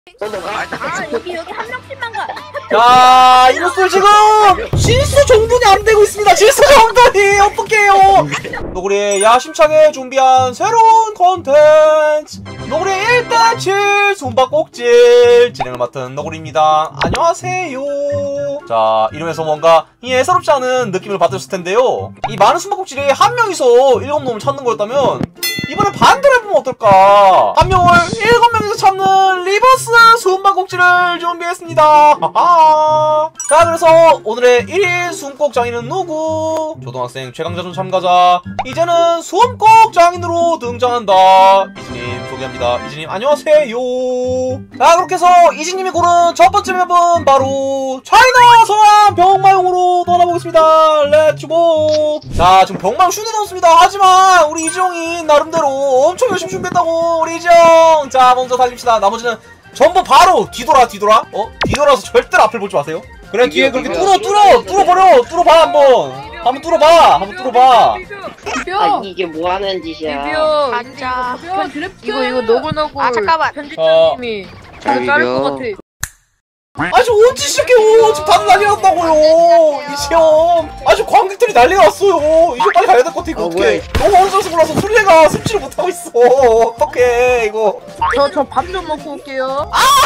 여기 한 명씩만 가. 자, 이것들 지금 질서 정돈이 안 되고 있습니다. 질서 정돈이 어떡해요? 너구리 야심차게 준비한 새로운 콘텐츠 너구리 1대7 숨바꼭질 진행을 맡은 너구리입니다. 안녕하세요. 자, 이름에서 뭔가 예사롭지 않은 느낌을 받으셨을 텐데요. 이 많은 숨바꼭질이 한 명이서 7놈을 찾는 거였다면 이번에 반대로 해보면 어떨까? 한 명을 7명이서 찾는 리버스 숨바꼭질을 준비했습니다. 자, 그래서 오늘의 1일 숨꼭 장인은 누구? 초등학생 최강자전 참가자 이제는 숨꼭 장인으로 등장한다. 이지님 소개합니다. 이지님 안녕하세요. 자, 그렇게 해서 이지님이 고른 첫 번째 맵은 바로 차이나 서안 병마용으로 떠나보겠습니다. 렛츠고. 자, 지금 병마용 슈트 나왔습니다. 하지만 우리 이지영이 나름대로 엄청 열심히 준비했다고. 우리 이지영, 자 먼저 달립시다. 나머지는 전부 바로 뒤돌아서 절대 앞을 보지 마세요. 그래, 뒤에 그렇게 뚫어봐. 한번 뚫어봐. 아니 이게 뭐하는 짓이야. 앉아. 이거 너굴너굴. 아 잠깐만. 편집자님이 잘 자를 것 같아. 아니 저 언제 시작해요? 지금 다들 난리 났다고요. 이지영, 아주 관객들이 난리 났어요. 이제 빨리 가야 될 것 같아. 이거 어떡해. 너무 어려서 몰라서 술래가 습지를 못하고 있어. 어떡해 이거. 저 밥 좀 먹고 올게요.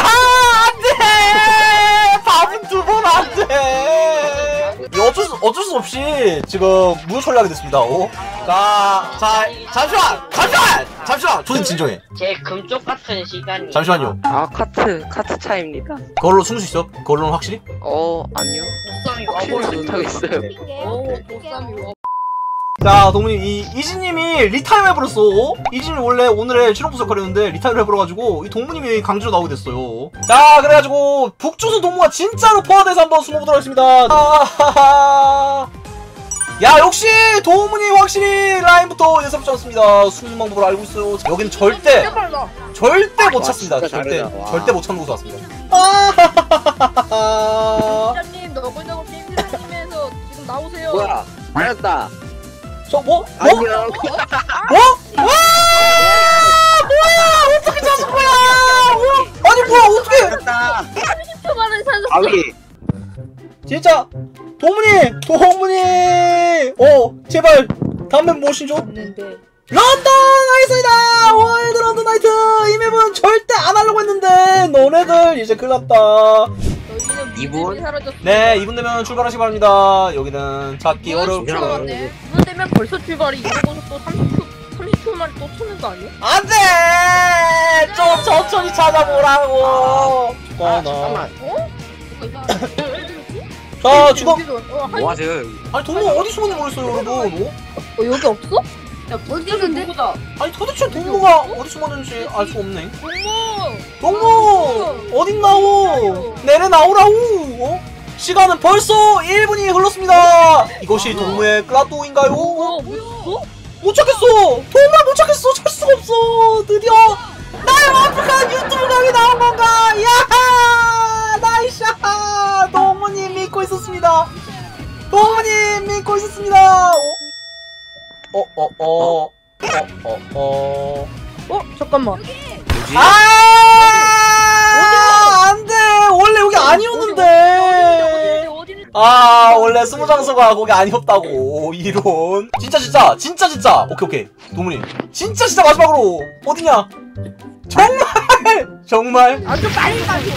안돼. 밥은 2번 안돼. 어쩔 수 없이 지금 무효 처리하게 됐습니다. 잠시만. 조심 진정해. 제 금쪽 같은 시간이. 잠시만요. 아, 카트 차입니다. 그걸로 숨을 수 있어? 그걸로는 확실히? 아니요. 확실히 못하겠어요. 자, 동문님, 이지님이 리타임 해버렸어. 이지님이 원래 오늘의 실용부 역할이었는데 리타임을 해버려가지고 이 동문님이 강제로 나오게 됐어요. 자, 그래가지고 북조선 동무가 진짜로 포화돼서 한번 숨어보도록 하겠습니다. 야, 역시 동문이 확실히 라인부터 예사롭지 않습니다. 숨는 방법을 알고 있어요. 여기는 절대 못 찾습니다. 절대 못 찾는 곳으로 왔습니다. 편집자님 너굴너굴 게임실에서 지금 나오세요. 뭐야? 알았다. 뭐? 안녕. 뭐야? 어떻게 찾은 거야? 아니 뭐야 어떻게? 알았다. 30초 만에 찾았어. 아위. 진짜 동문이 제발 다음 맵 무엇이죠? 런던 나이스이다. 월드 런던 나이트. 이 맵은 절대 안 하려고 했는데 너네들 이제 큰일났다. 이분? 네, 2분 되면 출발하시기 바랍니다. 여기는 찾기 어려운. 2분 되면 벌써 출발이. 이러고서 또 30초 만에 또 찾는 거 아니야? 안돼. 좀 천천히 찾아보라고. 잠깐만. 자, 지금 뭐 하세요? 아니 동무 어디 숨었는지 모르겠어요, 여러분. 여기 없어? 야 벌써는데? 아니 도대체 동무가 어디 숨었는지 알 수 없네. 동무! 동무 어딨나오? 내려 나오라우. 시간은 벌써 1분이 흘렀습니다. 이것이 동무의 클라도인가요? 못 찾겠어. 동무를 못 찾겠어. 찾을 수가 없어. 드디어 나의 완벽한 유튜브 강이 나온 건가? 야하! 나이샤! 동무님 믿고 있었습니다. 잠깐만. 안돼. 원래 여기 아니었는데. 원래 숨은 장소가 거기 아니었다고. 이런. 진짜. 오케이. 동문이. 진짜 마지막으로 어디냐? 정말. 아주 빨리 가죠.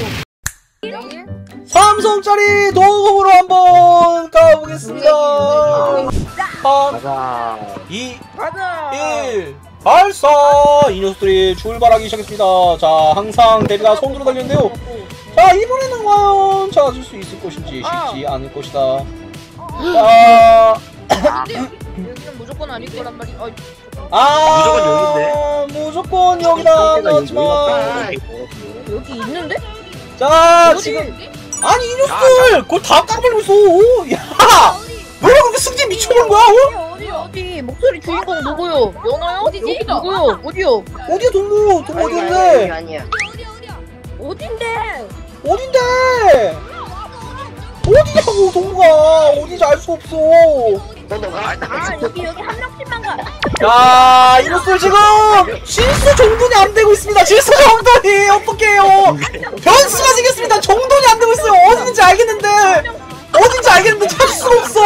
3성짜리 도움으로 한번 가보겠습니다. 3, 2, 가자. 1 발사! 이 녀석들이 출발하기 시작했습니다. 자, 항상 대비가 손으로 달렸는데요. 자, 이번에는 과연 찾을 수 있을 것인지 쉽지 않을 것이다. 자, 여기는 무조건 아닐 거란 말이. 무조건 여기인데? 무조건 여기다. 그렇지만 여기 있는데? 자, 지금 아니 이 녀석들 그걸 다 까불고 있어. 야, 왜 그렇게 승진 미쳐버린 거야? 어디? 목소리 주인공 누구요? 연어요? 어디지? 누구요? 어디요? 어디야 동무 어딘데? 아니야. 어딘데? 어딘데? 어디냐고 동무가 어딘지 알 수 없어. 너가. 아 여기 한 명씩만 가. 야, 이로써 지금 실수 정돈이 안 되고 있습니다. 실수 정돈이 어떡해요? 변수가 생겼습니다. 정돈이 안 되고 있어요. 어딘지 알겠는데 찾을 수가 없어.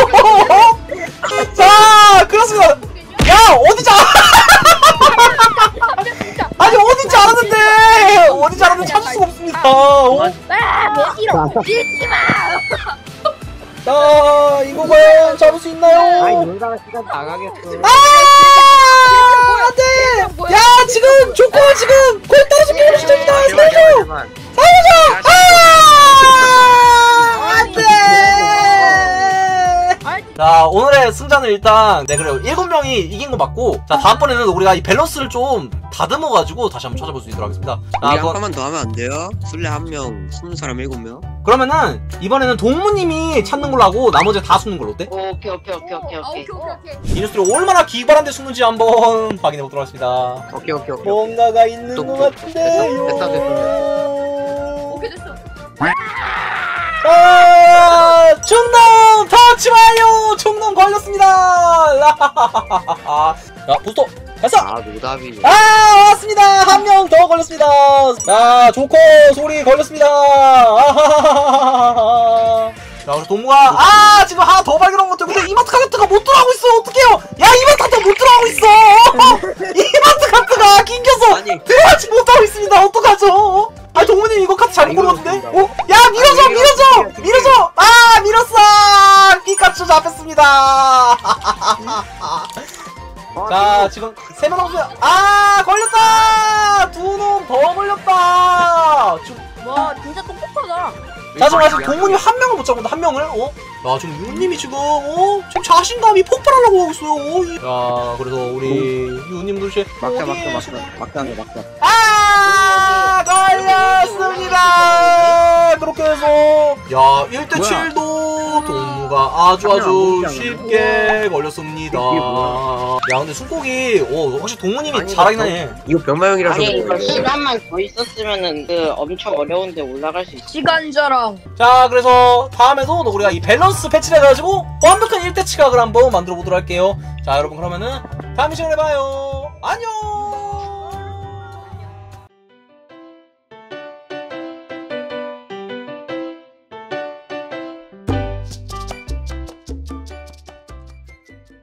자, 그렇습니다. 야, 어딘지 아니 어딘지 알았는데 찾을 수가 없습니다. 아 매기로 밀지 마. 자, 이거 과연 잡을 수 있나요? 아이 놀다가 시간 나가겠어. 안돼! 야, 지금 조커 지금 골 떨어지는 시점이다. 살려줘! 안돼! 자, 오늘의 승자는 일단 그래요. 7명이 이긴 거 맞고, 자, 다음번에는 우리가 이 밸런스를 좀 다듬어가지고 다시 한번 찾아볼 수 있도록 하겠습니다. 우리 한 번만 더 하면 안 돼요? 술래 1명, 숨는 사람 7명? 그러면은 이번에는 동무님이 찾는 걸로 하고 나머지 다 숨는 걸로 어때? 오케이. 이 뉴스를 얼마나 기발한데 숨는지 한번 확인해보도록 하겠습니다. 오케이. 뭔가가 있는 것 같은데요. 됐어. 오케이 됐어. 충놈 터치 완료! 충놈 걸렸습니다! 야, 부스터 됐어! 아, 노답이. 왔습니다! 한 명 더 걸렸습니다! 자, 조커 소리 걸렸습니다! 자, 그래서 동무가, 지금 하나 더 발견한 것 같아요. 근데 이마트 카트가 못 들어가고 있어! 어떡해요! 야, 이마트 카트가 못 들어가고 있어! 이마트 카트가 낑겨서 아니. 들어가지 못하고 있습니다! 어떡하죠? 동무님 이거 카트 잘못 본 것 같은데? 야, 밀어줘! 밀었어! 피카츄 잡혔습니다! 자, 지금 3명 남았어요. 걸렸다! 2놈 더 걸렸다! 와 진짜 똑똑하다. 자, 지금 아직 동문이 한 명을 못 잡았는데, 한 명을? 야, 지금 유님이 지금, 지금 자신감이 폭발하려고 하고 있어요. 야, 그래서 우리 유님도 이제. 막자. 걸렸습니다! 그렇게 해서, 야, 1대7도 동무가 아주 쉽게 걸렸습니다. 야, 근데 숨고기, 확실히 동무님이 잘하긴 하네. 이거 병마형이라서. 아니 이거 시간만 더 있었으면은 엄청 어려운데 올라갈 수 있어. 시간 자랑. 자, 그래서 다음에도 우리가 이 밸런스 패치를 해가지고 완벽한 1대7각을 한번 만들어 보도록 할게요. 자, 여러분, 그러면은 다음 시간에 봐요. 안녕!